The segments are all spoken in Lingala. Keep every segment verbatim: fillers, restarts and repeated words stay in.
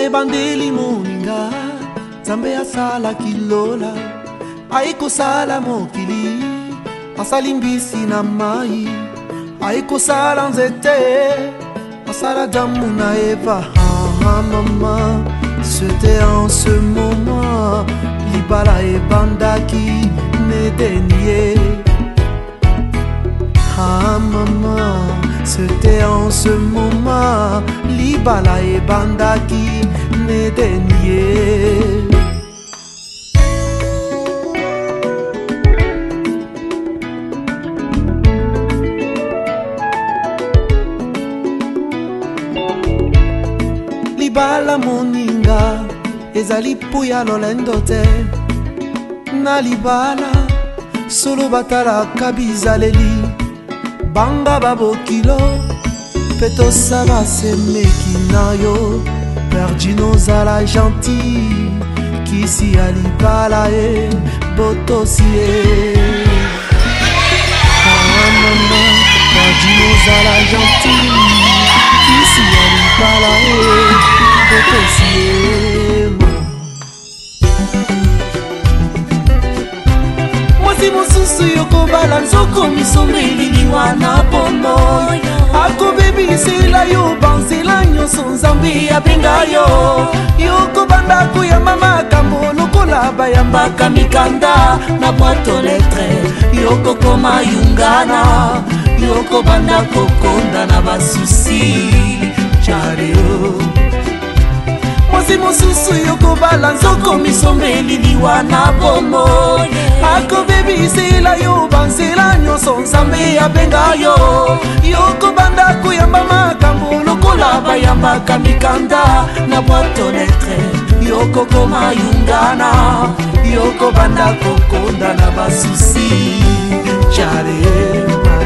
ebandeli moninga Nzambe asala kilola aikosala mokili asali mbisi na mai aikosala nzete asala damu na Eva. Ah, maman, c'était en ce moment libala ebandaki nedenie. Ah maman, c'était en ce moment libala ebandaki nedenie. Libala moninga ezali puya lolendo te na libala solo batalaka bizaleli banga babokilo petosa basemeki na yo perdi nozala gentil kisi ya libala e botosi e. Ah mama, perdi nozala gentil kisi ya libala e botosi e. Mwasi mosusu yokobala nzoko misomeli liwana pono akobebisela yo banzela nyonso Nzambe abenga yo yokobanda koyamba makambo lokola bayambaka mikanda na boîte lettre yokokoma yungana yokobanda kokonda na basusi chareo. Mwasi mosusu yokobala nzoko misomeli liwana pono akobebisela yo banzela nyonso Nzambe abenga yo yokobanda koyamba makambo lokola bayambaka mikanda na boîte lettre yokokoma yungana yokobanda kokonda na basusi chale.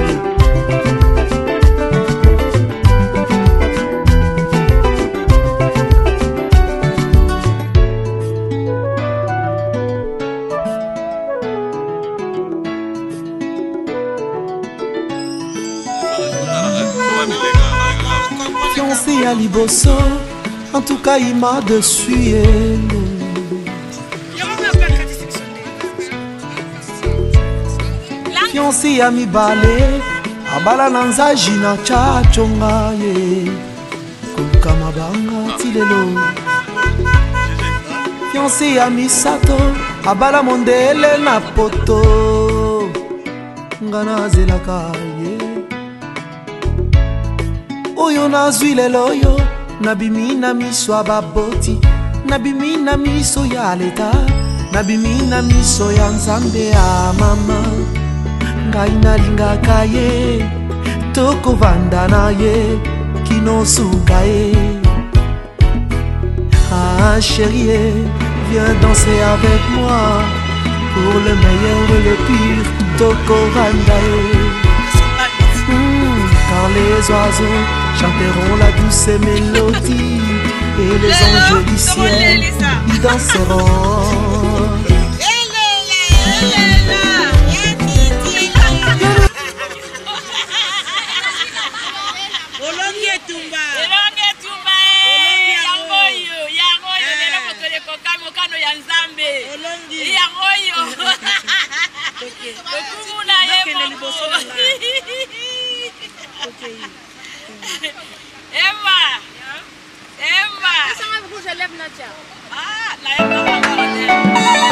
Fiancé à Liboso, en tout cas il m'a dessus. Fiancé à mi balé, abala nanza jina chachonga ye, kukama banga tilelo. Fiancé à mi sato, abala mondele na poto, ngana zelaka ye. Oyo nazwi lelo yo nabimi na miso ya baboti nabimi na miso ya leta nabimi na miso ya Nzambe ya mama ngai nalingaka ye tokovanda na ye kinosuka ye. Ah chérie, viens danser avec moi pour le meilleur et le pire tokovanda ye. Car les oiseaux chanteront la douce mélodie et les anges du ciel y danseront. Emma, Emma. Essa é uma bruxa leve na tia. Ah, na época.